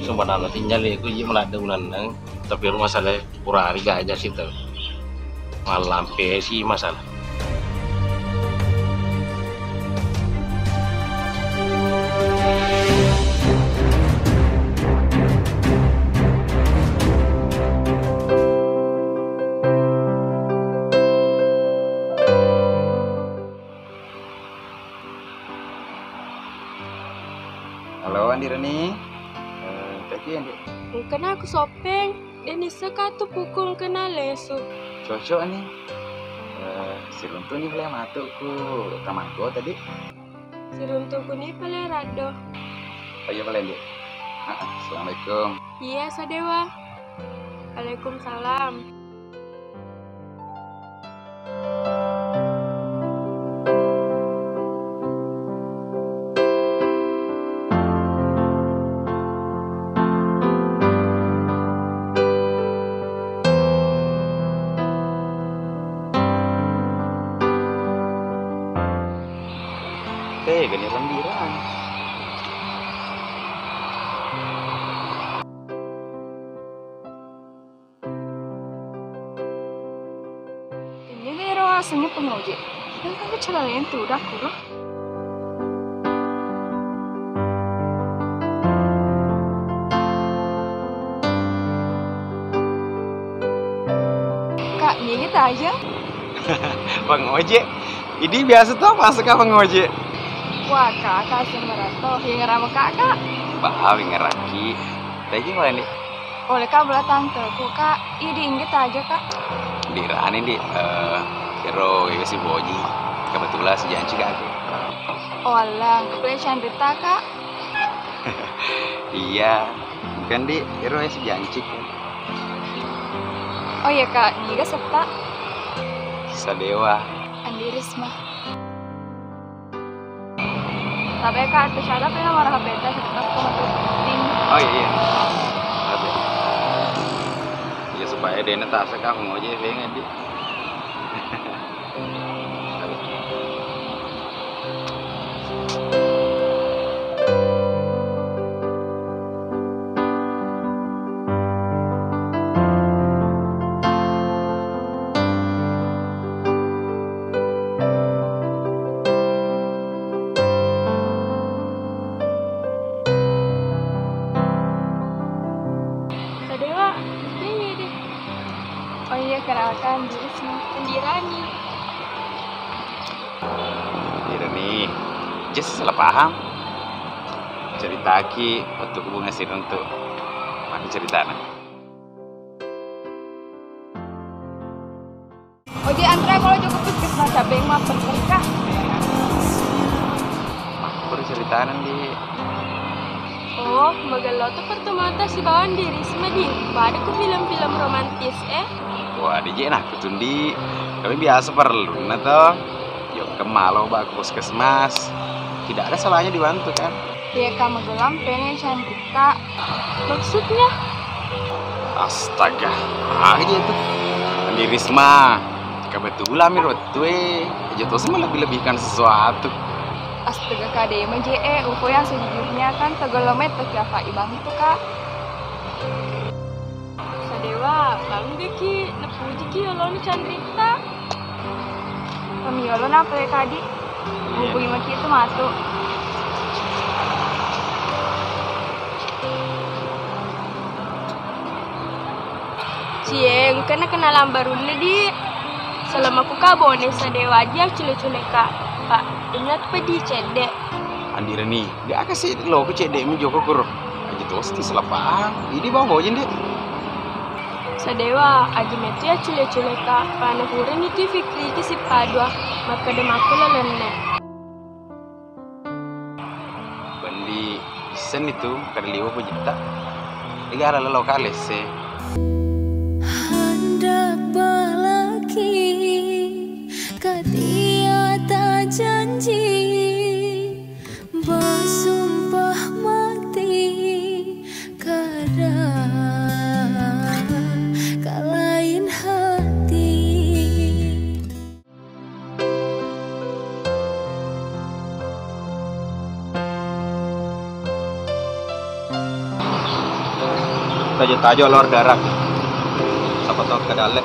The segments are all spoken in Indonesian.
sebenarnya tinggal itu je melada unan tapi rumah masalah kurang harga aja sih tuh malam sih masalah. Halo Andi Reni, tadi Andi. Mungkin aku sopeng, dan iseka tu pukul kena lesu. Cocok nih. Si runtuh nih boleh matuk ku tamago tadi. Si runtuhku ni paling rado. Oh iya boleh Andi. Assalamualaikum. Iya Sadewa. Waalaikumsalam. Gani lembiran. Ini vero aslinya pengoje. Yang kamu celanain tuh udah kurang. Kak, gigit aja. Bang Ojek. Ini biasa tuh masuk ke Bang Ojek. Wah, kakak semerato yang ngerama kakak. Bah, ngeraki. Tadi boleh nih. Oleh kak belah tanteku kak, ini inget aja kak. Dirani di hero itu si Boji. Kebetulan si janji ke aku. Olah, boleh cerita kak. Iya, bukan di hero si janji kan. Oh iya kak, juga serta Sadewa. Andi Risma. Tapi kak, ternyata pernah marah beta serta penting. Oh iya. Tapi ya supaya dia tak sekak ngoje pengen di. Sadewa, ini deh. Oh iya, kenalkan diri semua pendirani. Iya nih, just salah paham. Cerita ki waktu hubungan sih untuk aku cerita nah. Oh di antara kalau cukup puskesmas cabeng mah berkah. Aku baru ceritaan di. Oh, bagalo tuh pertemuan si bawan diri sama di. Pada ku film-film romantis Wah, DJ nah kutundi. Kami biasa perlu nah toh. Yuk kemalau bak puskesmas. Tidak ada salahnya dibantu kan? Ya kamu gelam pengen cantika. Maksudnya? Astaga, aja itu. Andi Risma. Kebetulan menurut gue, jatuh sama lebih-lebihkan sesuatu. Astaga kade mah UFO yang sejujurnya kan tegolomet terjava ibang itu kak. Sadewa, bangga ki, nepuji ki yolong canrita. Kami yolong apa ya kadi? Hubungi maki itu matu. Cieng, kena kenalan baru di. Selama ku kabone Sadewa aja cule-cule kak. Pak, ingat pedi cedek. Andi Reni, dia kasih lo ke cedek mi joko kur. Aja terus ti salah paham. Ini bang bojen dia. Sadewa, aja metu ya cule-cule kak. Pana hurin itu fikri ki si padua. Maka demaku lelene. Bandi sen itu kadaliwa po jita. Iga ala lokales se. Hendak lagi katia tak janji bersumpah mati karena kalahin hati. tajo lor darah. Siapa tahu kedalek.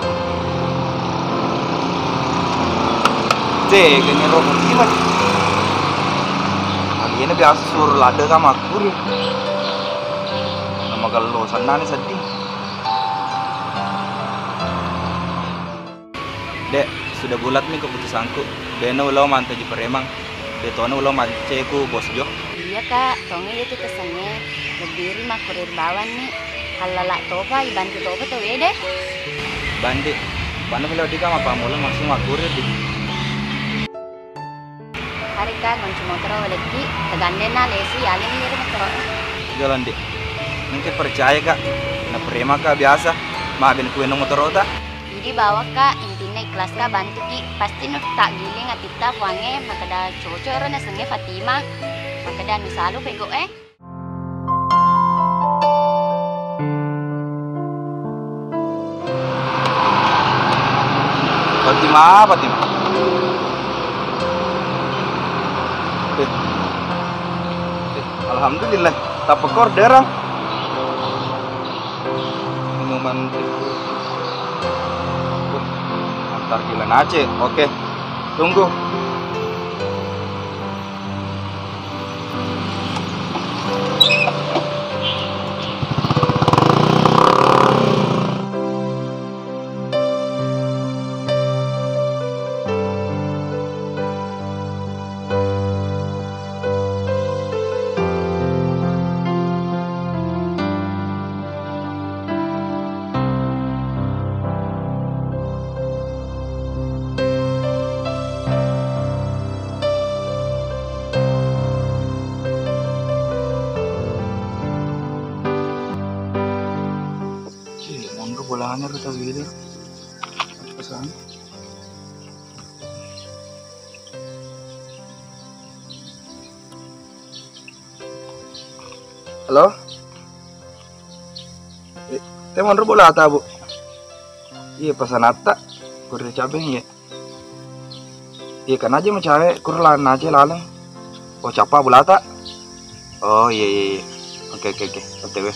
Gini roh gimana? Kali ini biasa suruh lada sama aku nih. Nama kalau sana nih sedih. Dek, sudah bulat nih keputusanku. Beno ulau mantai di Peremang. Betono ulau manceku bos Jo. Iya kak, tonge itu kesannya berdiri mah kurir bawan nih. Halala topa, ibantu topa tuh deh. Bandi, mana kalau di kamar pamulan masih makurir di. Hari kak, koncu motor lagi, teganden na lesi, alin ini motor. Jalan deh. Mungkin percaya kak. Nah Peremang kak biasa. Maafin kue nong motor otak. Jadi bawa kak, intinya ikhlas kak bantu ki. Pasti nuk tak giling atita puange, maka dah cocok orang nasengnya Fatima. Maka dah nusalu bego Fatima. Alhamdulillah, tak pekor derang. Minuman antar Gilan Aceh, oke. Tunggu. Bolangannya lu tahu gitu. Pesan. Halo? Teman ru bola ta, Bu? Iya pesan atta. Kurir cabeng ya. Iya kan aja mencari kurlan aja laleng. Oh capa bola ta? Oh iya. Oke. OTW.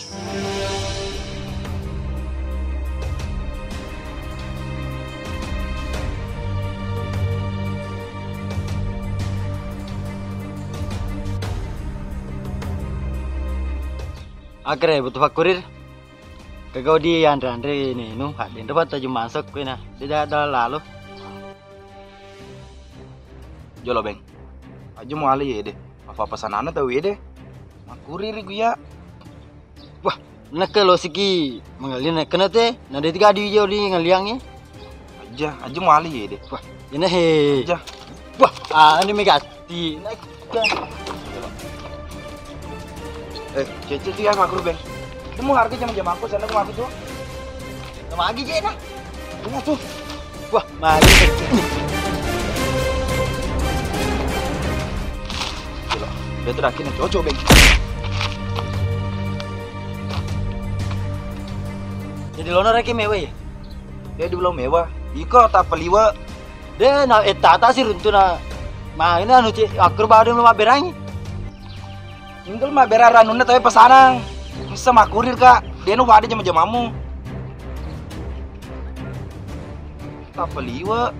Akhirnya butuh pak kurir. Kagau di Andre ini nu hadin dapat aja masuk kue nah tidak ada lalu. Jolo beng. Aja mau ali ya deh. Apa pesanannya tahu ya deh. Mak kurir gue ya. Wah, nak lo siki mengalih nak kena teh. Nah dia tiga di jauh di ngaliangnya. Aja mau ali ya deh. Wah, ini he. Aja. Wah, ini megati. Cece tiga makur beng. Kamu harga jam aku sana aku tuh. Sama lagi je nah. Tunggu tuh. Wah, mari. Gila, dia terakhir cocok beng. Jadi lono reki mewah ya? Dia di belum mewah. Iko tak peliwa. Dia na etata sih runtuh na. Mah ini anu cik akur baru belum berani. Tinggal mah beraran nuna tapi pesanan. Bisa makurir kak. Dia nu ada jam-jamamu. Tak peliwa.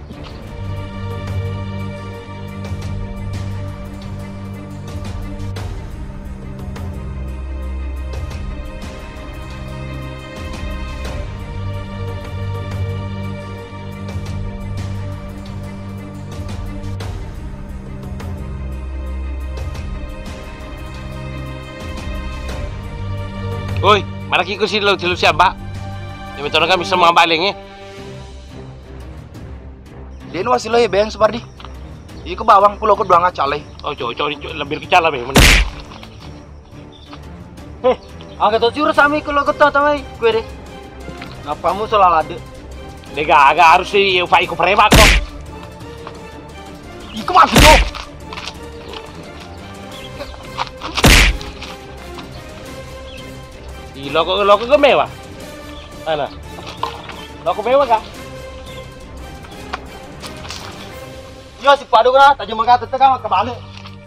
Woi, maraki ko sila siapa? Yang betul kan bisa mengambalingnya. Dia nu hasilnya beng seperti. Iku bawang pulau ke doang acale. Oh, cowok lebih kecala be. Heh, angkat tuh curus sami kalau ketemu tamai gue deh. Ngapamu soal ada? Dega agak harus sih Pak Iko Premak kok. Iku mah gitu. Di loko ke mewah. Mana? Loko mewah kah? Yo si padu kena, tajam mangkat tetep kan kebalik.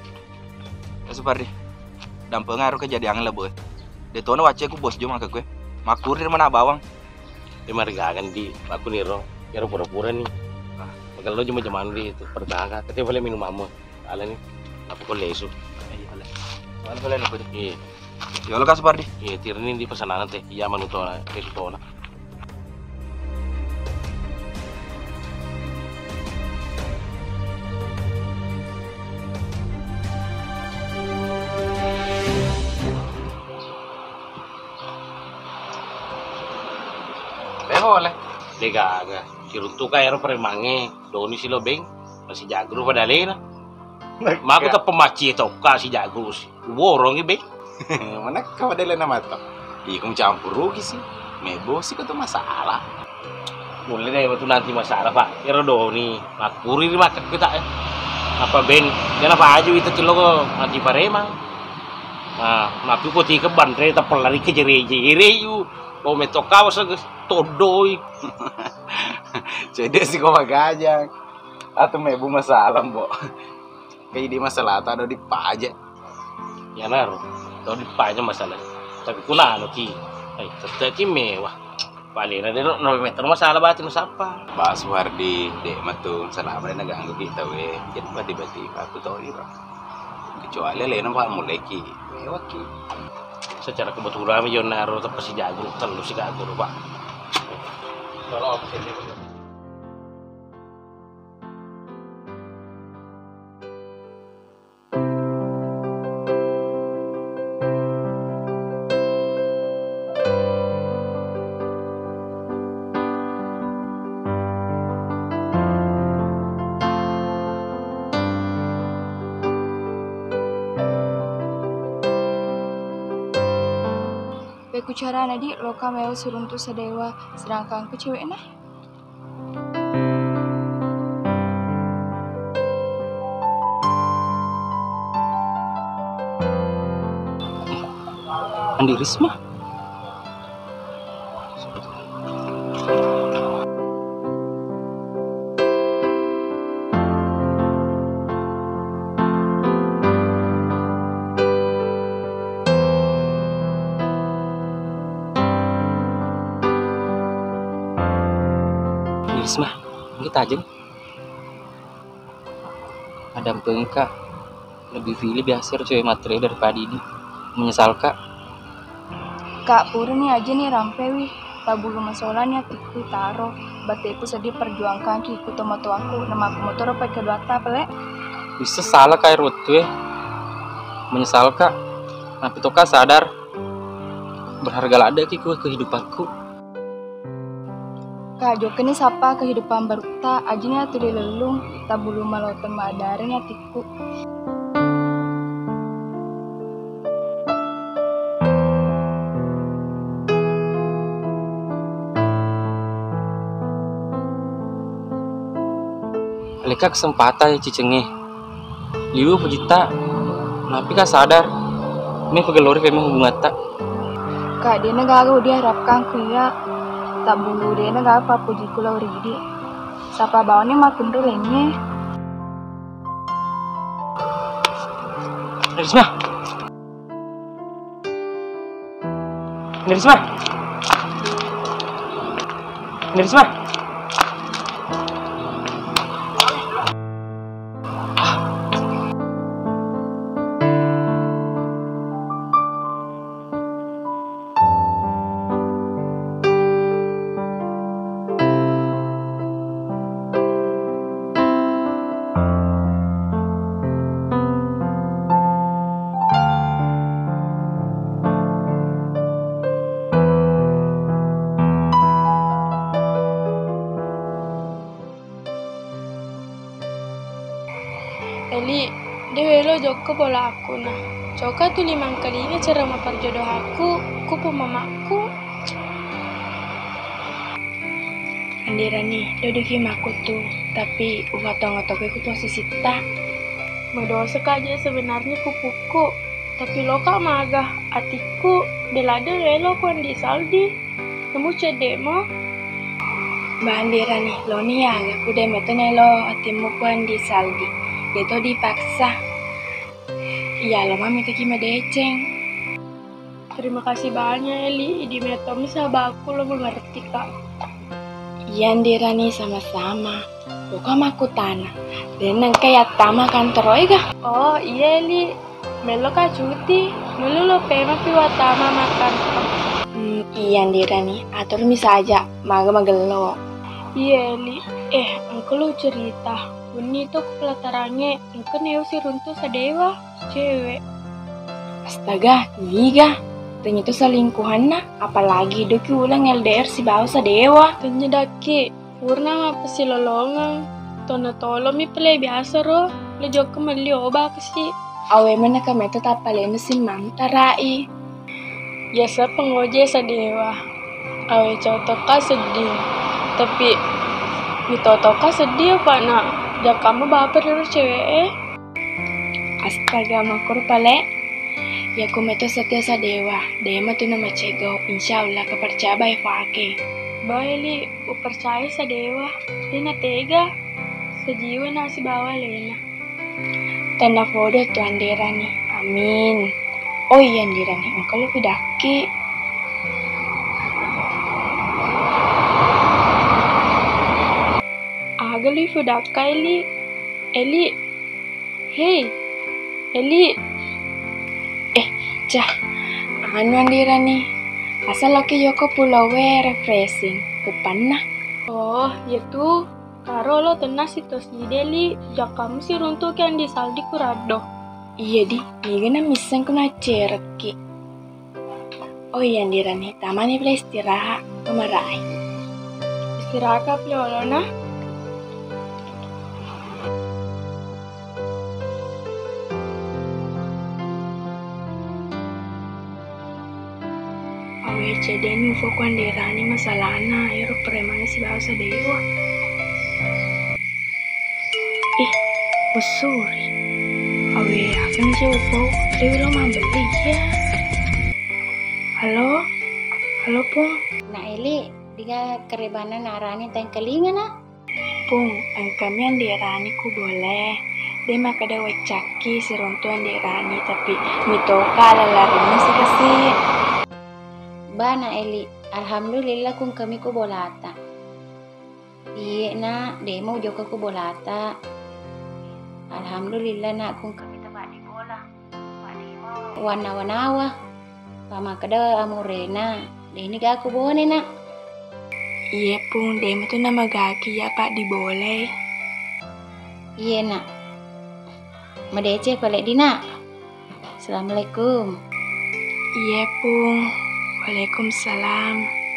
Ya seperti. Dan pengaruh kejadian lah boy. Dia tahu na wajah aku bos jom ke gue. Makurir mana bawang? Di marigagan di aku niro. Kira pura-pura nih. Kalau lo cuma zaman di itu pertangga, kita boleh minum amu. Ala nih, aku kau lesu. Mana boleh nih? Iya, Ya lo kasih pardi. iya tirni di pesanan teh. Iya manutona, resutona. Boleh. Degaga, kiruntu ka ero premange, doni si lobeng, masih jagro pada lena. Maku tak pemaci itu kasih jago sih. Borong ibe. Mana kau ada lena mata? Ikung campur rugi sih. Mebo sih itu masalah. Boleh deh waktu nanti masalah pak. Ero doni, makuri di makan kita apa ben, jangan apa aja itu celok nanti paremang. Nah, napi kau tiga bandre tak pelari ke jere yu. Kau metok kau seges todoi. Jadi sih kau magajang. Atau mebo masalah, Mbok. Kayak di masalah ada di pajak. Ya naruh, tau di panya masalah. Tapi kuna anu ki, tetap mewah. Paling ada 9 meter masalah batin siapa? Pak Suhardi, dek matu salah apa na ganggu kita we. Jadi tiba-tiba aku tahu ira. Kecuali lena pak mulai ki. Mewah ki. Secara kebetulan yo naruh tapi si jago terus si gago pak. Kalau apa sih dia? Beku cara nadi loka meo suruntu sedewa sedangkan ku cewek nah. Andi Risma. Risma, kita aja. Ada pengka lebih pilih biasa cewek materi daripada ini. Menyesal kak. Kak pura nih aja nih rampewi. Tabulu masalahnya tiku taro. Bate itu sedih perjuangkan kiku tomato aku. Nama aku motor apa kedua pele. Bisa salah kayak rute. Menyesal kak. Tapi tuh kak sadar berharga lada kiku kehidupanku. Kak Joko ini sapa kehidupan baru ta ajinya tuh dilelung tabulu maloten madarnya tiku. Leka kesempatan ya cicenge. Liu pujita. Tapi kak sadar. Ini pegelori memang hubungan tak. Kak dia negara diharapkan kuya. Tabulu dia negara apa puji kula uridi. Sapa bawanya makin dulenya. Risma. Risma. Risma. Eli, Dewelo Joko bola aku nah. Coka tuh 5 kali ini cara memperjodoh aku pemamaku. Andira nih, dodoki maku tuh, tapi uhatong-hatong ku posisi tak. Berdosa aja sebenarnya kupuku, tapi loka magah atiku delada relo ku andi saldi. Kamu cedemo? Mbak Andira nih, lo nih ya, aku demo tuh nelo atimu ku andi saldi. Itu dipaksa. Iya lo mami teki medeceng. Terima kasih banyak Eli, di metomi sahabatku lo mengerti kak. Iya Dirani sama-sama. Bukan aku tanah. Dan kayak tama kantor kah? Oh iya Eli, melo kak cuti, melo lo pema piwatama makan. Iya Dirani, atur misa aja, magelo. Iya Eli, engkau lo cerita, Uni tuh pelatarannya, engkau neo si runtuh sadewa, cewek. Astaga, iya. Ternyata selingkuhan nah, apalagi doki ulang LDR si bawa sadewa. Ternyata daki, purna apa si lolongan, tona tolo mi pele biasa ro, le joko meli oba kasi. Awe mana kami itu tapalena si mantarai. Biasa pengoje sadewa, awe cotoka sedih, tapi mitotoka sedih apa nak? Jak kamu baper dulu cewek Astaga makur pale. Ya kumeto setia sadewa, dema tu nama cego, insya Allah kepercaya baik fake. Baik li, percaya sadewa, lena tega, sejiwa nasi bawa lena. Tanda foto tuan Dirani, amin. Oh iya Dirani, engkau lebih daki. Aga lu fudaka Eli, hey, Eli. Cah, anu Dirani, asal laki Yoko pulau refreshing, kupan nah. Oh, ya tuh, karo lo tenang situs Deli, jak kamu si runtuh kan di saldi kurado. Iya di, iya miseng kuna cerki. Oh iya Dirani, tamani beli istirahat, kemarai. Istirahat ka plolona? Awe ceden info kuan Dirani masalahna, ayo premana si bawa sadewa. Usuri. Awe akan siapa? Dewi lo mau beli ya? Halo Pung. Nah Eli, dia kerebanan narani tengkelingan nah. Pung, kami yang Dirani ku boleh. Dia mah kada wecaki si runtuan Dirani, tapi mitoka lalarin sih kasih. Bana Eli, alhamdulillah kung kami ko bolata. Iya na, demo joko ko bolata. Alhamdulillah na kung kami taba di bola. Demo wana-wanawa. Pama kada amorena. Deni ga aku bone na. Iya Pung, demo tuh nama gaki ya Pak diboleh. Iya nak. Madece kolek dina. Assalamualaikum. Iya Pung. Waalaikumsalam.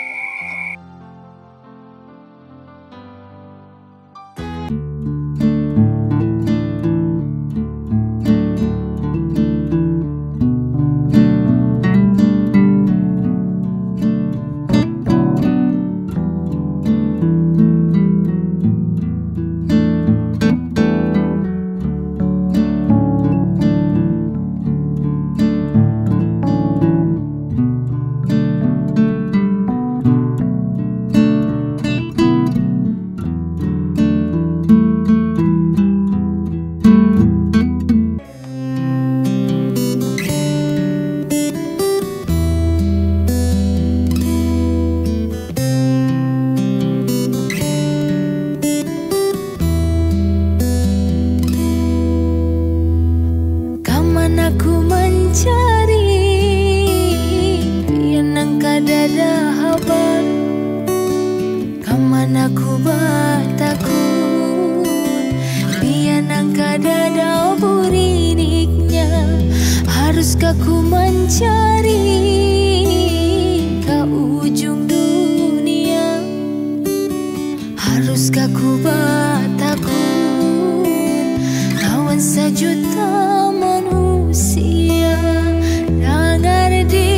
Aku bertakut biar nangka dada buridiknya. Haruskah ku mencari ke ujung dunia? Haruskah ku bertakut lawan sejuta manusia? Dengar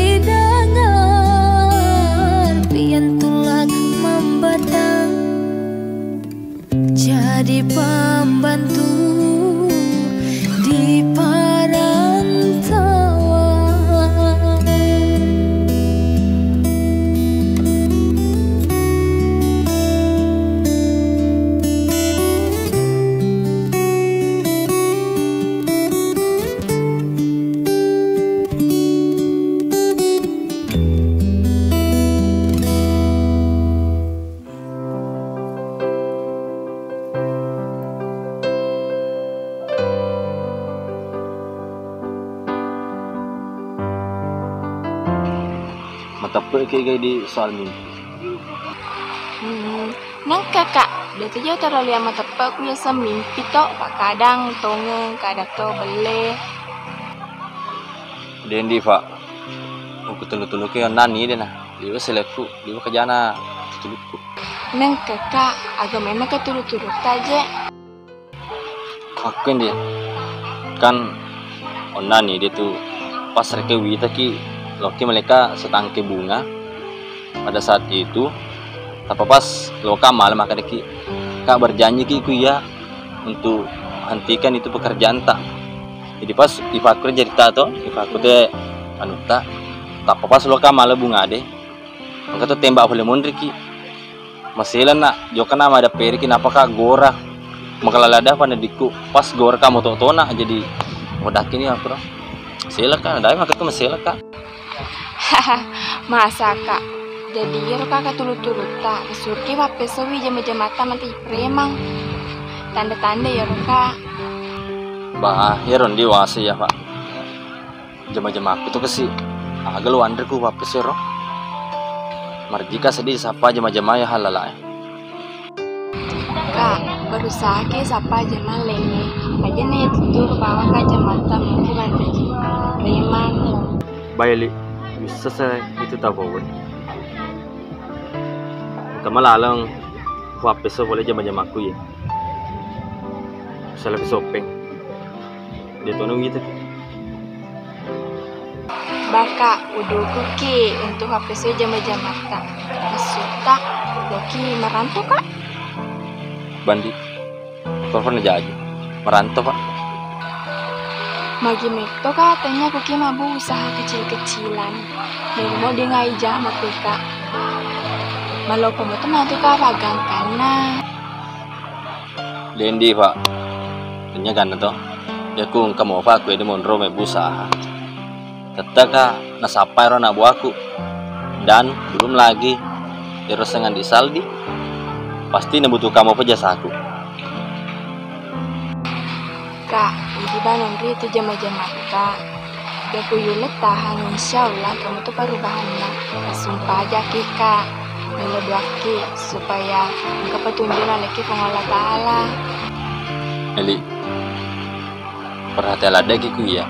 didengar pian tulak membatang, jadi pembantu di perantauan. tepuk kayak di soal mimpi. Nang kakak, dia tuh jauh terlalu lama tepat aku ya semimpi tok, pak kadang tonge, kadang to bele. Dendi pak, aku tulu-tulu ke nani deh nah, dia seleku, dia kejana tuluku. Nang kakak, agak memang ketulu-tulu aja. Aku dia, kan nani dia tuh pas rekewi taki, loki mereka setangke bunga pada saat itu. Tapi pas lo kamal maka deki kak berjanji ki ya untuk hentikan itu pekerjaan tak. Jadi pas ipaku cerita to, ipaku teh anuta. Tapi pas lo kamal bunga deh, maka tuh tembak boleh mundur ki. Masalah nak, jo kan nama ada peri kenapa kak gora, maka lalada pada diku pas gora kamu to nak jadi mudah kini aku dong. Masalah kan, ada maka tuh masalah kak. Masa kak? Jadi ya kakak turut-turut tak surki wape sewi jam-jamata nanti premang tanda-tanda ya kak. Bah, ya rondi wasi ya pak. Jam-jam aku tuh kesi agak lu anderku wape sero. Marjika sedih sapa jam-jam ya halala. Kak, berusaha ke sapa jam lenge. Aja nih tutur bawa kak jamata mungkin nanti premang. Baik, bisa saya itu tak boleh. Kamu lalang wapeso boleh jam-jam aku ya. Saya lagi shopping. Dia tuh nunggu gitu. Baka udah kuki untuk wapeso jam-jam mata. Masuka, doki merantau kak? Bandi. Kau pernah jadi merantau pak? Magi mekto katanya kuki mabu usaha kecil-kecilan. Dan mau dia ngaijah sama kak. Malau kamu tuh nanti kawagang karena Dendi pak, punya kan tuh. Ya ku kamu apa aku ini monro mebusa. Tetap nasapai ro nabu aku dan belum lagi terus dengan disaldi. Pasti nebutuh kamu apa jasa aku. Kak, ini banon ri itu jam-jam kak. Dia kuyulet tahan insyaallah kamu tuh perubahannya. Sumpah aja kak. Melebaki supaya engkau petunjukan lagi pengolah ta'ala. Eli, perhatian ada kiku ya.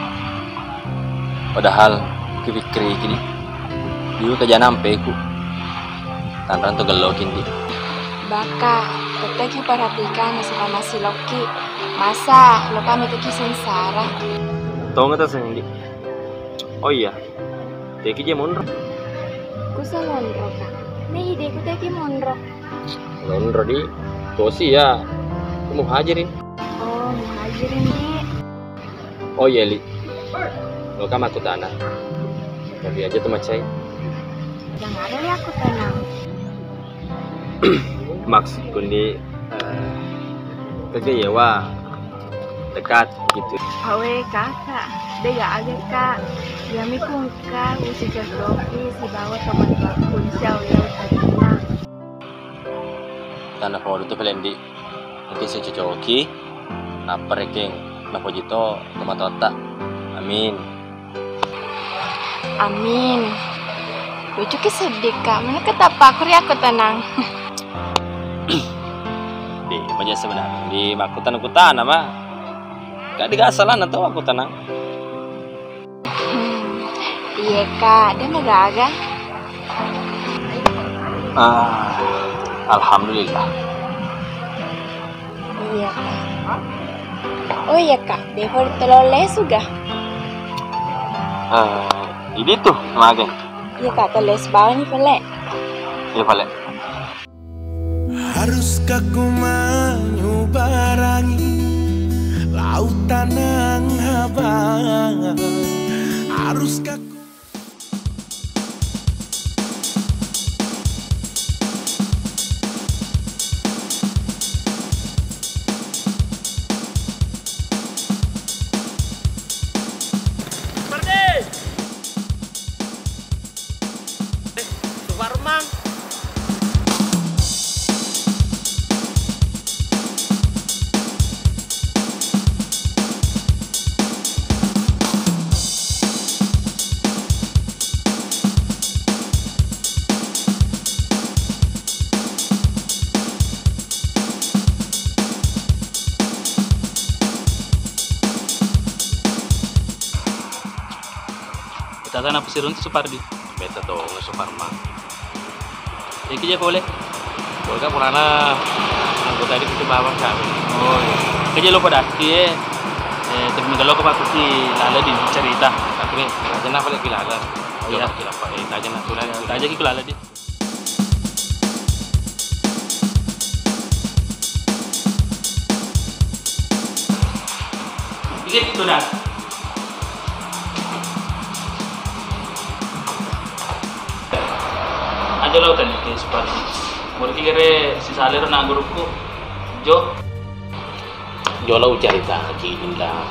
Padahal kepikir gini, dulu kerjaan sampai ku. Tanran tuh gelokin di. Baka, tetap perhatikan sama masih loki. Masa lo kami teki sengsara. Tahu nggak tuh sendiri? Oh iya, teki aja mundur. Kusalonro kak. Nih ideku teki mondrok. Mondro di tosi ya. Kamu hajirin. Oh, hajirin di. Oh iya li. Lo kan aku tanah. Tapi aja tuh macai. Yang ada ya aku tenang. Maksudku di kerja ya wah dekat gitu. Awe kakak, dia gak ada kak. Yami kung kak, usi jagoki si bawa teman aku insya Allah tadinya. Tanah kalau itu pelendi, mungkin si cocoki, napa reking, napa jito teman tota. Amin. Amin. Lucu ki sedih kak, mana ketapakur ya aku tenang. Di baca sebenarnya di makutan nama. Gak digasalan atau aku tenang. Iya kak, dia nggak Alhamdulillah. Iya kak. Oh iya kak, dia mau teloles juga. Ini tuh lagi. Iya kak, teles bawah nih pale. Iya pale. Haruskah ku menyubarangi lautan yang abang? Haruskah ku sana pesirun tu Supardi. Beta tuh nggak Suparman. Iki aja boleh. Boleh kan purana anggota di kita bawang kami. Oh iya. Kerja lo pada kia. Tapi kalau kau pakai si lala di cerita. Tapi nih, aja nak boleh kilala. Iya. Kita apa? Aja nak tulah. Aja kita lala di. Ikut itu dah. Ada lautan ni ke Supardi. Murti kere si salero na grupku. Jo. Jolau cerita kecil indah.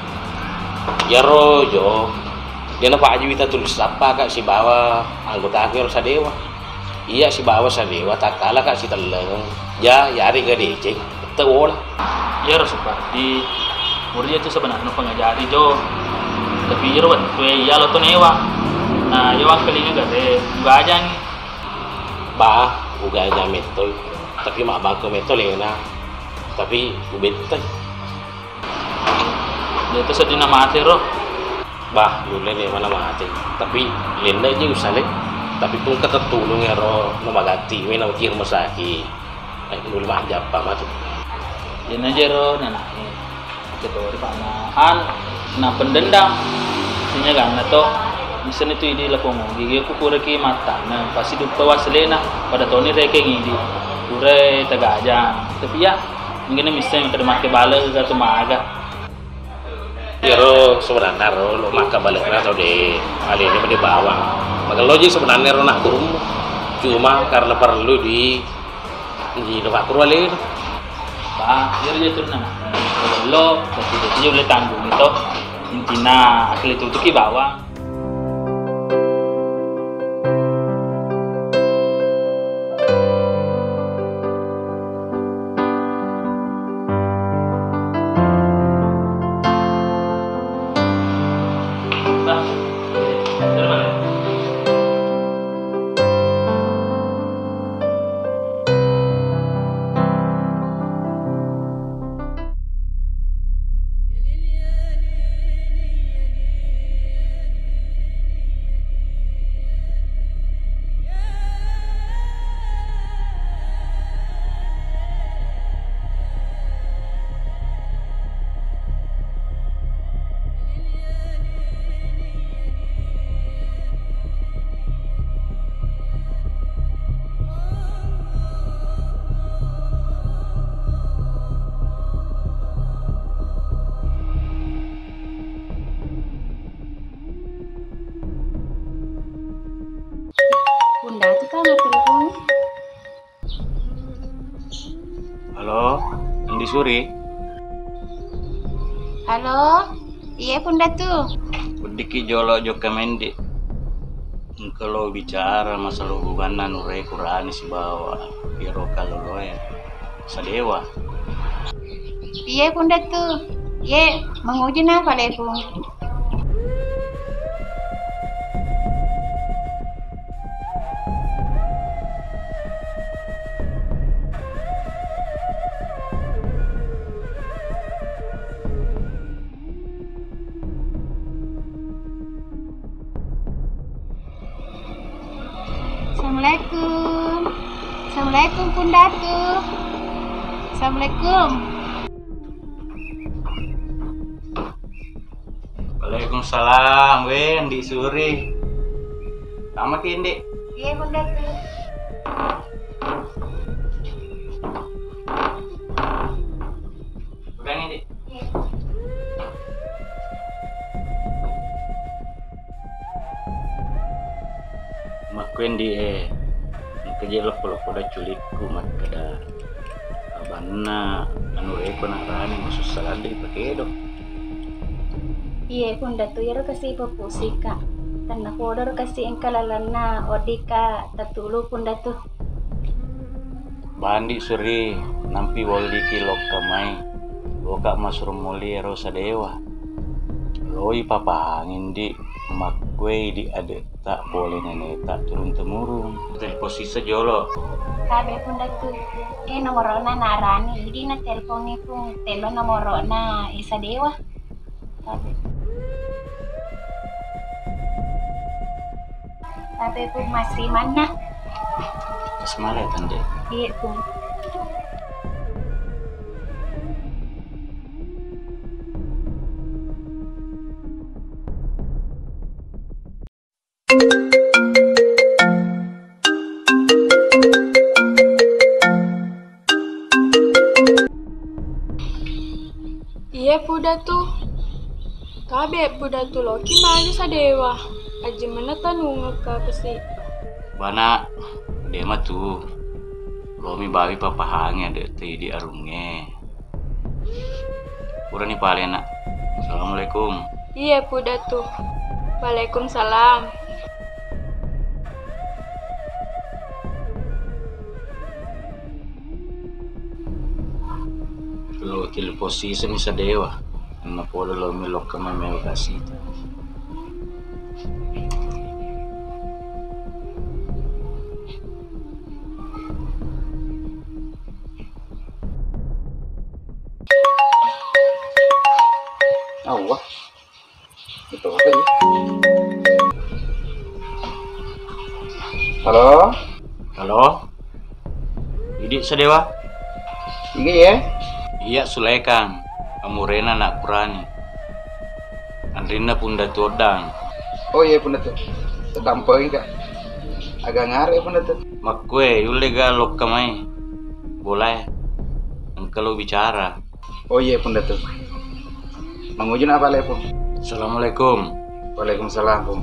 Jaro jo. Dia nak aja kita tulis apa kak si bawa anggota akhir sadewa. Iya si bawa sadewa tak kalah kak si teleng. Ya yari ke DC. Betul lah. Ya Supardi. Murti itu sebenarnya pengajari jo. Tapi Irwan tuh ya lo tuh newa. Nah, ya waktu ini gak deh. Gak aja nih. Bah, uga aja metol. Tapi mak bangko metol ya na. Tapi ubet Dia itu sedih nama hati roh. Bah, lulen ya mana mati. Tapi lenda aja usah leh. Tapi pun ketertulung ya roh. Nama ganti, mana wakil masaki. Nul manja apa macam. Jangan aja roh, nana. Ketori panahan, na pendendam. Sinya kan, nato. Misalnya itu ide lakongo, gigi aku pura ki mata. Nah, pasti dupa waslena. Pada tahun ini reke ngidi. Pura tagajang. Tapi ya, mungkin misalnya kada make bala atau maga. Ya roh sebenarnya roh lo makan baliknya atau deh kali ini di bawah. Maka lo jadi sebenarnya roh nak turun. Cuma karena perlu di tempat kurwalin. Bah, dia turun nama. Lo tapi dia boleh tanggung itu. Intina asli itu ki bawah. Bunda tu kan mau telepon. Halo, Andi Suri. Halo, iya Bunda tuh. Udiki jolo joka mendi. Kalau bicara masalah hubungan nurai Qur'an si bawa biro kalau lo ya sadewa. Iya Bunda tuh. Iya, menguji apa lepo? Assalamualaikum. Assalamualaikum Bunda tuh. Assalamualaikum. Waalaikumsalam, Andi Suri. Sama Kindi. Iya Bunda tuh. Udah nih, Dik. Makwendi kerja lo kalau pada culikku mat kada abana anu eko nak rani musus salade pakai do. Iya Bunda tuh ya kasih popusi kak. Tanah kodor kasih engkalalana odika tatulu Bunda tuh. Bandi Suri nampi waldi kilo kamai boka masrum muli rosa dewa. Loi papahangin di makwe di ade tak boleh nenek tak turun temurun dari posisi jolo. Kabe Bunda tuh nomorona narani jadi na teleponnya pun telo nomorona isa dewa. Kabe. Tapi pun masih mana? Kesemare tante. Iya pun. Iya puda tuh. Kabe puda tuh Loki malah sadewa. Aja mana tanu ka pesi. Bana dema tuh. Lomi bawi papahangnya deh di arungnya. Pura nih palena. Assalamualaikum. Iya puda tuh. Waalaikumsalam. Lo kil posisi ni sa dewa. Na polo lo milok ka may kasi. Wah. Ito okay. Halo? Halo? Idi sa dewa? Iya ya? Iya Sulaikan. Amurena nak kurani. Andrina punda todang. Oh iya pun itu. Tetampoi kak. Agak ngare pun itu. Makwe yulega lok kamay. Boleh. Engkau bicara. Oh iya pun itu. Mangujun apa lepo? Assalamualaikum. Waalaikumsalam pun.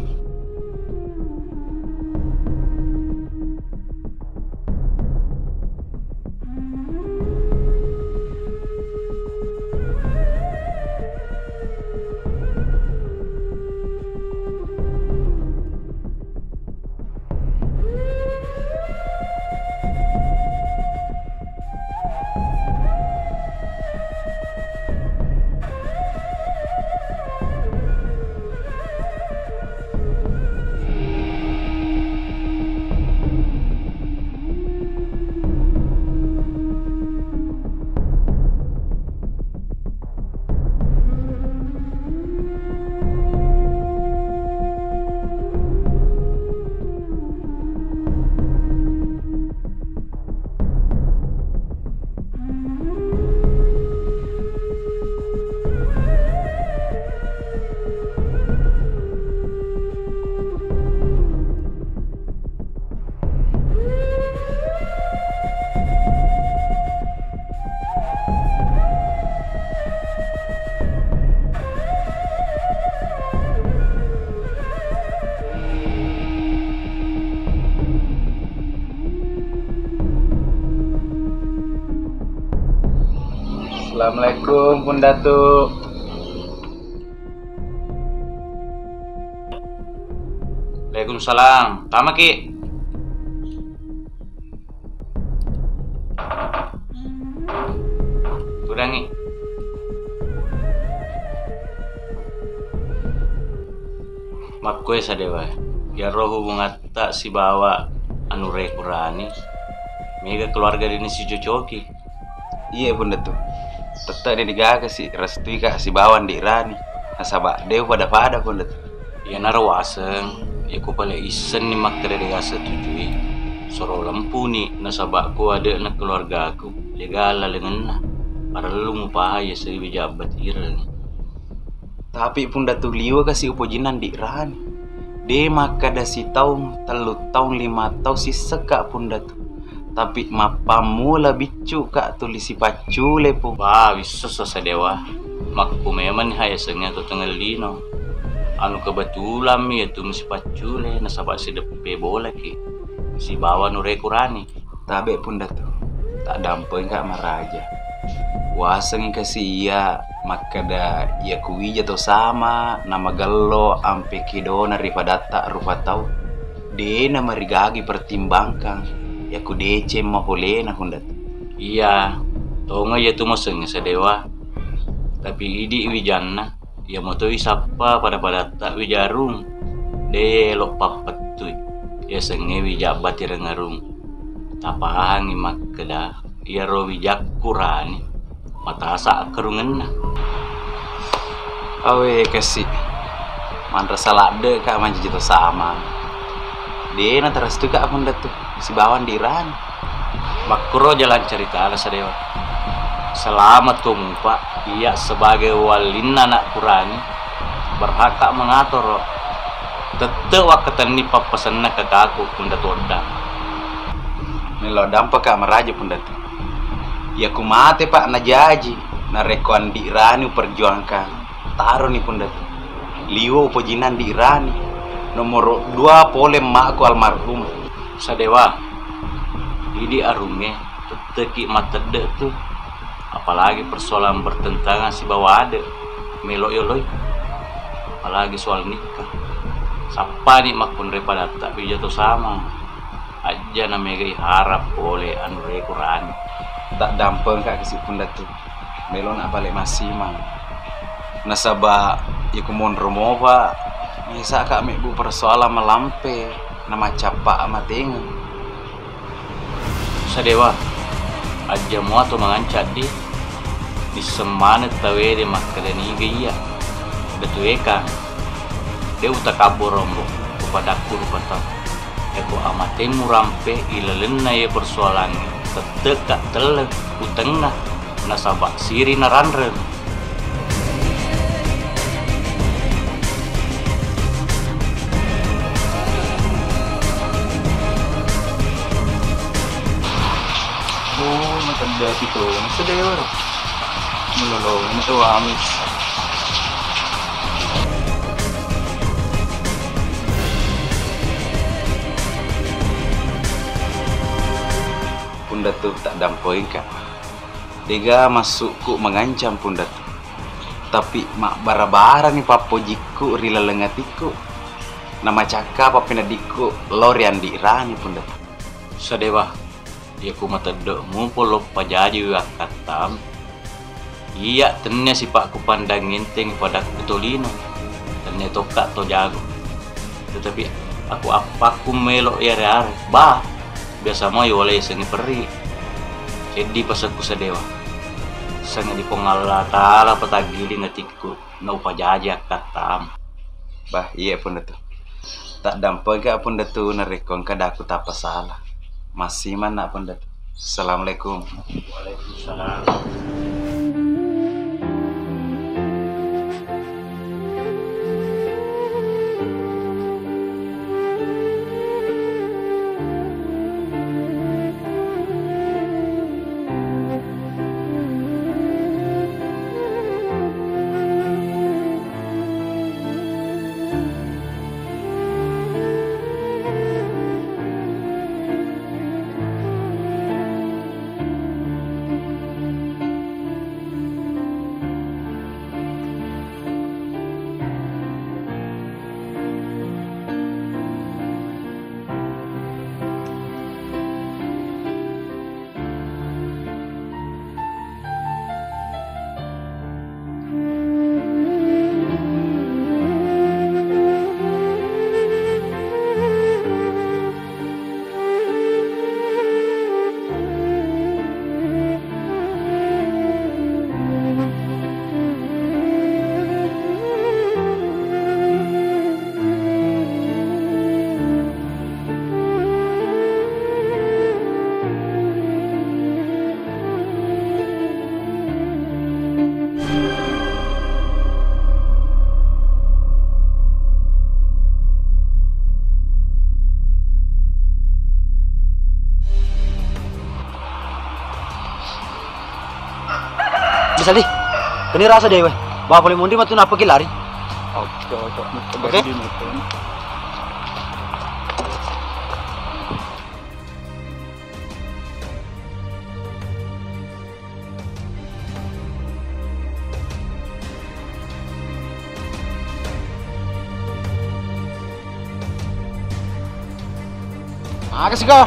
Assalamualaikum Bun Datu. Waalaikumsalam. Tama ki. Tudangi. Makwe sa dewa. Ya roh hubungan tak si bawa anu rekurani. Mega keluarga dini si Jocoki. Iya Bun Datu. Tetap dia digaga si restui kak si bawan di Irani. Nasabak dew pada Bun Datu. Ya narawaseng. Ya ku pala isen ni maktere dia setujui. Soro lempu ni nasabak ku ada na keluarga aku. Legala lengan na. Para lu mupahaya sa jabat ireng. Tapi Bun Datu liwa kasih upojinan di Irani. De maka da si tahun 3 tahun 5 tahun si sekak Bun Datu. Tapi mapamula bicu kak tulisi pacule po. Ba bisa sa dewa. Makpumeman haya sengnya to tengel lino. Anu kebetulan ya tu si pacule nasabak si depe bola ki. Si bawa nu rekurani. Tabe Bun Datu. Tak dampoin kak maraja. Waseng kasih iya makada iya kuwija to sama nama gallo ampe kidona rifadata rupa tau. De nama rigagi pertimbangkan. Ya ku DC maholena Bun Datu. Iya, tonga ya tu maseng sa dewa. Tapi idi wijanna, ya moto isapa pada tak wijarung. De lo papat tu. Ya senge wijabat rengarung. Tapahangi makeda, ya ro wijak kurani. Matasa kerungenna. Awe kasih. Mantra salade kak manji sama. Dia na terus tuh kak pun tuh si bawan di Iran. Makro jalan cerita ala sadewa. Selamat tumpa ia sebagai walin anak kurani berhak mengatur. Tetep wakatan ni papasan na kakakku pun datu odang. Nelo dampak kak meraja pun datu. Ya ku mate pak na jaji na rekoan di Irani perjuangkan. Taruh ni pun datu. Liwo upojinan di Irani. Nomor 2 pole makku almarhum sadewa. Ini arunge teteki matede tuh. Apalagi persoalan bertentangan si bawa ada meloi-loi. Apalagi soal nikah. Sapa nih makpun repada tapi jatuh sama. Aja namanya harap oleh anu Quran. Tak dampeng kak kesipun datu. Melon nak balik masih mang. Nasaba ya kumon romova. Bisa kak bu persoalan melampe nama capak amat ingin. Sadewa aja mau atau mengancat di semana tawe de makadani gaya betu eka de uta kabur rombo kepada aku rupata eko amaten murampe ilalena ya persoalan teteka telek utengah nasabak siri naranren. Ada itu, sedewa melolong itu amis. Punda tuh tak dampoin kak. Dega masukku mengancam punda tuh. Tapi mak bara-bara nih papo jiku rila lengatiku. Nama cakap apa diku lorian di Irani punda tuh. Sedewa. Ya ku mata dok mumpul lupa jadi katam. Iya tennya si pak ku pandang ngenteng pada kutolino. Tennya tokak to jago. Tetapi aku melok ya are. Bah biasa mau ya oleh sengi peri. Jadi pas aku sadewa. Sengi di pongala tala patagili ngatiku. Na upa jadi katam. Bah iya pun itu. Tak dampak gak pun itu narekong kada aku tak salah. Masih mana pun dat. Assalamualaikum. Waalaikumsalam. Bisa di, kini rasa deh weh. Bawa paling mundi matu napa lari. Oke. Makasih kau.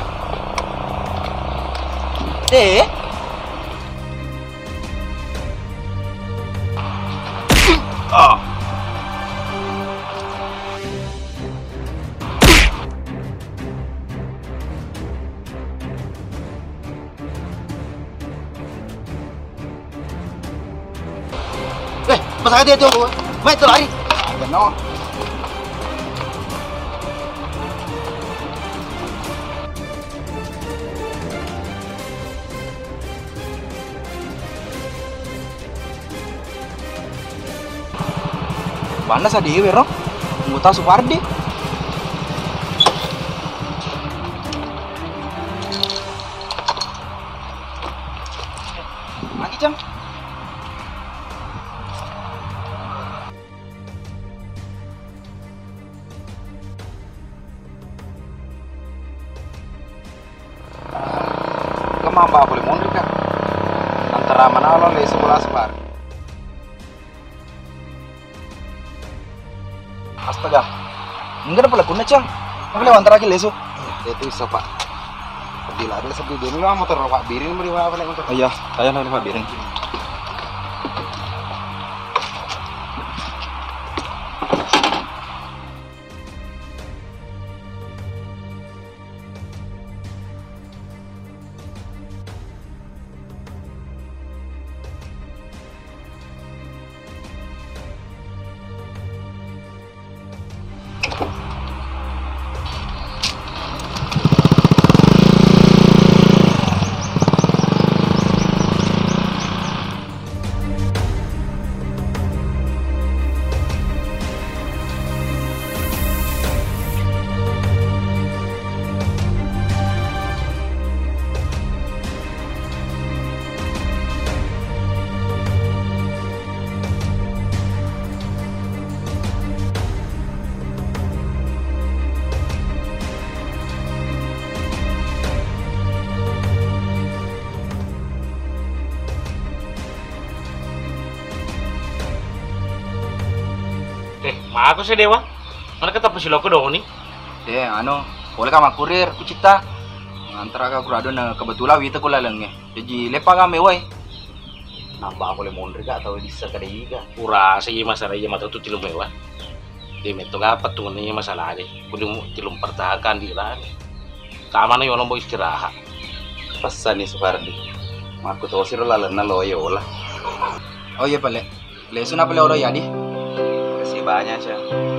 Masa dia tu, mai tu lari. Benar. Banda sa dewe ro. Nguta Supardi. Lagi jam. Kemapa boleh mundur kan? Antara mana lo le sebelah sebar. Astaga, enggak ada pula kuna cang. Aku lewat antara lagi lesu. Itu bisa pak. Bila ada seperti ini lah motor Pak Birin beri apa lagi motor. Iya, saya nanti Pak Birin. Aku sih Dewa. Mana kata pesiloko dong nih? Boleh kama kurir ku cita. Antara ka kurado na kebetulan wita ko lalangnya. Jadi lepa kami wai. Nambah boleh mundur ka atau bisa kada iga. Ura sih masalah iya mata tu tilum mewah. Di meto apa tuh nih masalah deh. Kudu tilum pertahakan di lah. Kamana yo lombo istirahat. Pesan nih Supardi. Maku to siro lalana loyo lah. Oh iya pale. Lesu na pale oro ya di. Kasih banyak sih.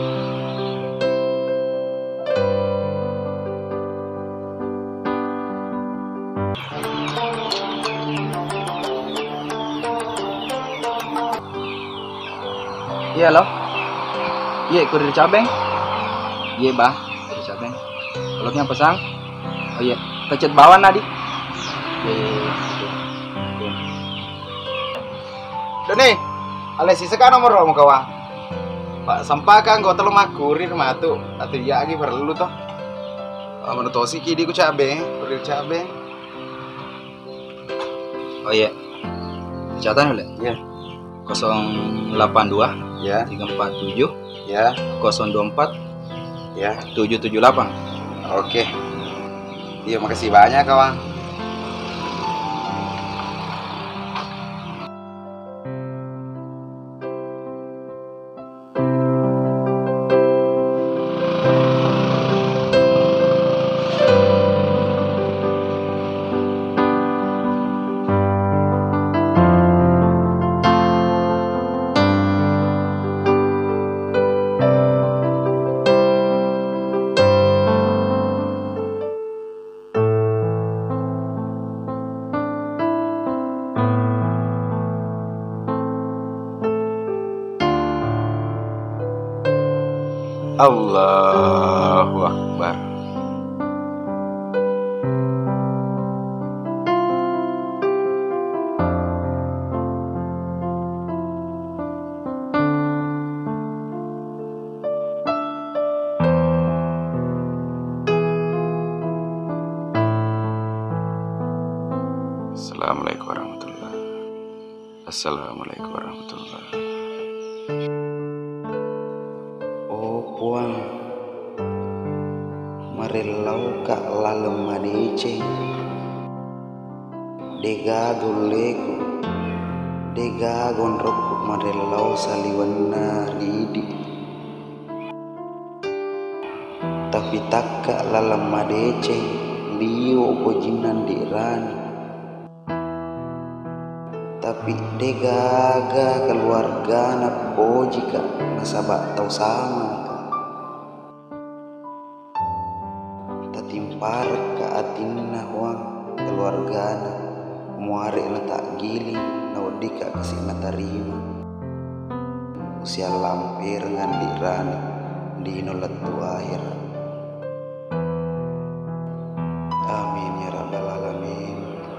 Iya loh. Iya kurir cabeng. Iya bah, kurir cabeng. Kalau yang pesan. Oh iya, kecet bawah nadi. Iya. Doni, alesi sekarang nomor mau kawan. Pak sampah kan gua telo mah kurir mah tuh. Atau iya lagi perlu toh. Menurut tosi kidi ku cabeng, kurir cabeng. Oh iya. Catatan boleh? Iya. 082 ya 347 ya 024 ya 778. Oke. Iya makasih banyak kawan. Allahu Akbar. Assalamualaikum warahmatullahi. Assalamualaikum warahmatullahi. Puang marilau ka lalem madece dega goleko dega gonrok marilau saliwanna lidi tapi takka lalem madece bio pojinan dirani tapi degaga keluarga na pojika nasabak tau sama timpar ka atinna huang keluargana muare na tak gili na wadika kasih na tarima sial lampir ngandiran di letu akhir. Amin ya rabbal alamin.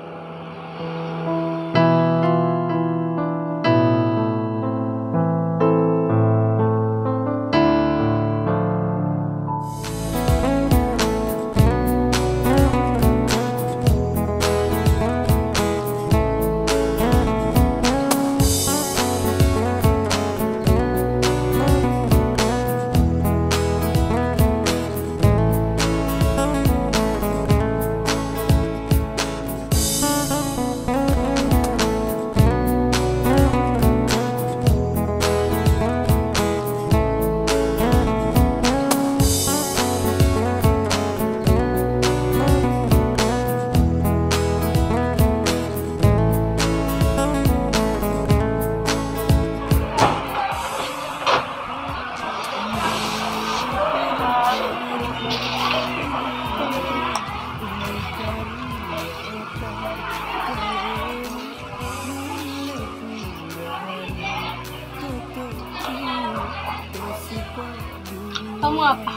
Kamu apa?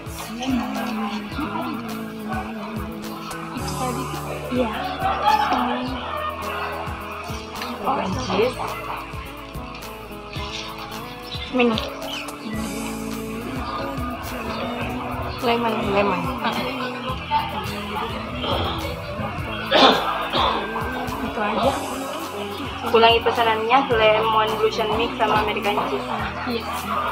Itu tadi? Iya. Oh, yes. Ini. Lemon. Itu aja. Ulangi pesanannya, lemon bluesion mix sama American cheese. Iya.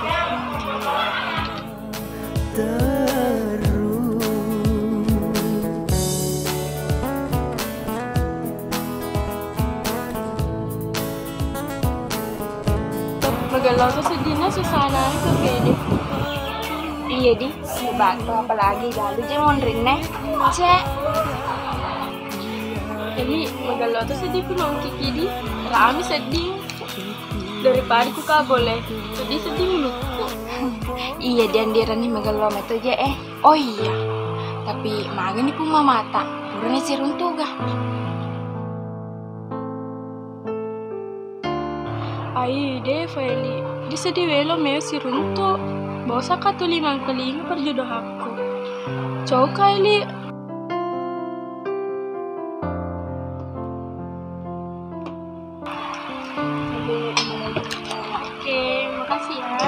Magalau tuh sedihnya susana ke gede. Iya di, batu apalagi lalu aja mau rineh. Cek. Jadi magalau tuh sedih pun kiki di, rame sedih. Daripada ku kah boleh sedih mulutku. Iya dan dirani magalau itu aja Oh iya. Tapi magen nih puma mata. Urangnya si runtuga. Ai deh Feli, di sedih welo meo si runtuk. Bosa ka tu limang keling perjodoh aku. Jauh kali. Oke, makasih ya.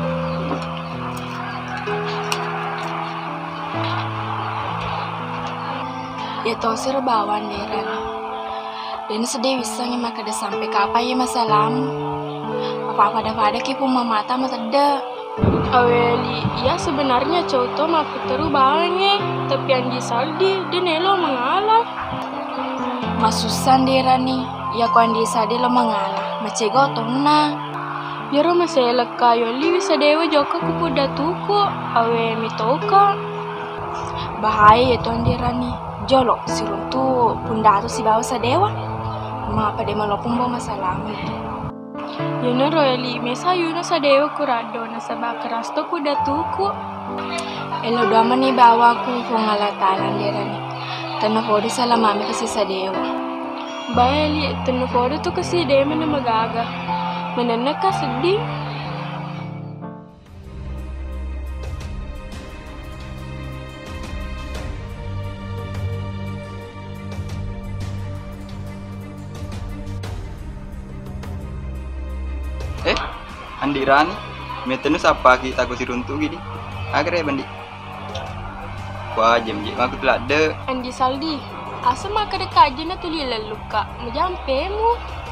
Ya tau serbawan deren. Dan sedih wisangnya maka ada sampai kapan ya masalahmu. Apa-apa pada kipu mata teda. Aweli, ya sebenarnya cowok tuh maku teru banget, tapi yang disaldi dan elo mengalah. Masusan dera nih, ya kau yang disaldi lo mengalah, macego tona. Biar masih leka yoli bisa dewa joko kupuda tuku, awe mitoka. Bahaya ya tuan dera nih, jolok si runtu punda atau si bawa sadewa. Ma pada malopun bawa masalahmu itu. Yuna royali mesa yuna sadewa kurado nasaba keras to kuda tuku. Elo dama nih bawa ku ngalatalan dera nih. Tanah fodo salamami kasih sadewa. Bayali tanah fodo tuh kasih dewa mana magaga. Mana ka sedih. Andi Rani, metenu sapa kita ku si runtu gini. Agre bandi. Wah jam aku telah de. Andi Saldi, asa maka de kaji na tuli leluka, menjampemu.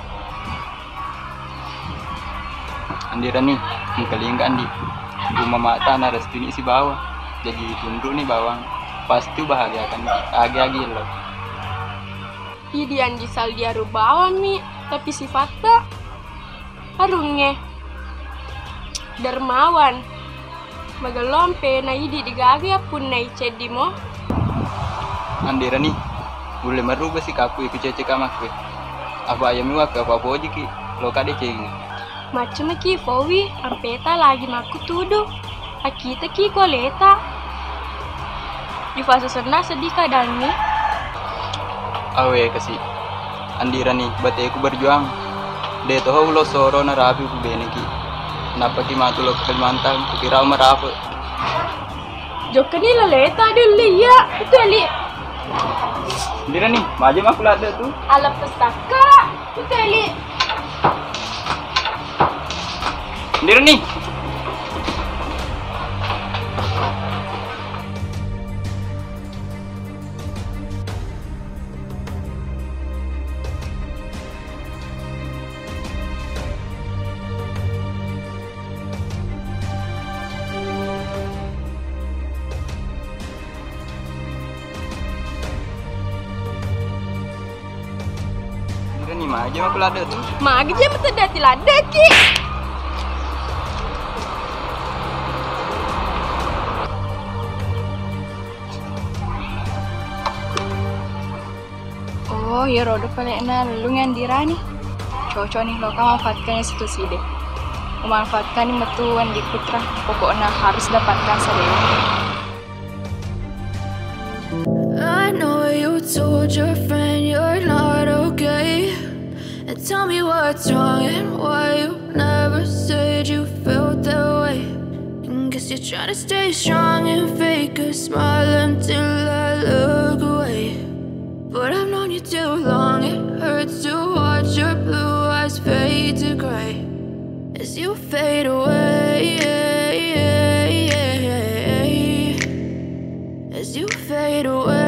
Andi Rani, mengkaling ka Andi. Rumah mata na restu ni si bawah. Jadi tunduk nih bawang. Pasti bahagia kan agi-agi lo. Idi Andi Saldi aru bawang mi, tapi sifatnya harunge. Dermawan magalompe na idi digagi apun na icedi mo. Andira nih boleh merubah si kaku ikut cecek kamakwe. Apa ayam iwa ke apa boji ki lo kade ceng. Macam ki fowi ampeta lagi maku tuduh. Akita ki koleta. Di fase serna sedih kadangnya. Awe kasih. Andira nih bate aku berjuang. De toho lo soro na rapi ku bene ki. Kenapa Kima tuh lo ke Kalimantan? Kira Umar apa? Joker ni lah leta dulu ya. Betul li. Sendiri nih, maju mah aku ada tuh. Alat pustaka. Betul li. Sendiri nih. Ni mah aja aku lada tuh. Mak aja betul dah tilada ki. Oh, ya rodo palena lu ngandira nih. Cocok nih lo kan manfaatkannya situasi deh. Memanfaatkan nih metuan di putra. Pokoknya harus dapatkan sadewa. I know you told your friend you're not okay. And tell me what's wrong and why you never said you felt that way. And guess you're trying to stay strong and fake a smile until I look away. But I've known you too long, it hurts to watch your blue eyes fade to gray as you fade away. As you fade away.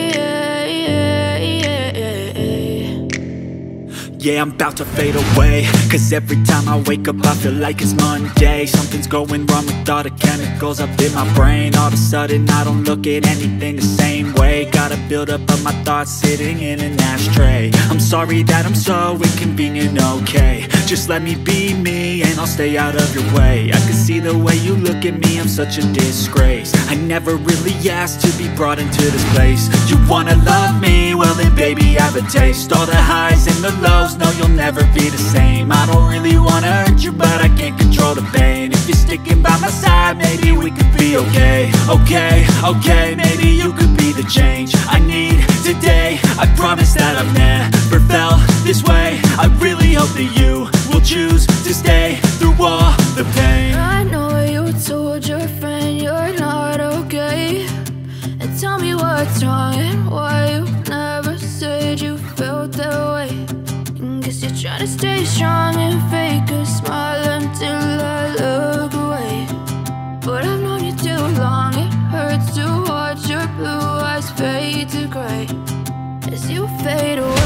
Yeah, I'm about to fade away, cause every time I wake up I feel like it's Monday. Something's going wrong with all the chemicals up in my brain. All of a sudden I don't look at anything the same way. Got a build up of my thoughts sitting in an ashtray. I'm sorry that I'm so inconvenient, okay. Just let me be me and I'll stay out of your way. I can see the way you look at me, I'm such a disgrace. I never really asked to be brought into this place. You wanna love me? Well then baby have a taste. All the highs and the lows, no you'll never be the same. I don't really wanna hurt you but I can't control the pain. If you're sticking by my side maybe we could be okay. Okay, maybe you could be the change I need today. I promise that I've never felt this way. I really hope that you will choose to stay through all the pain. I know you told your friend you're not okay. And tell me what's wrong and why you never said you felt that way. And guess you're trying to stay strong and fake a smile until I look away. But I've known you too long, it hurts to watch your blue eyes fade to gray as you fade away.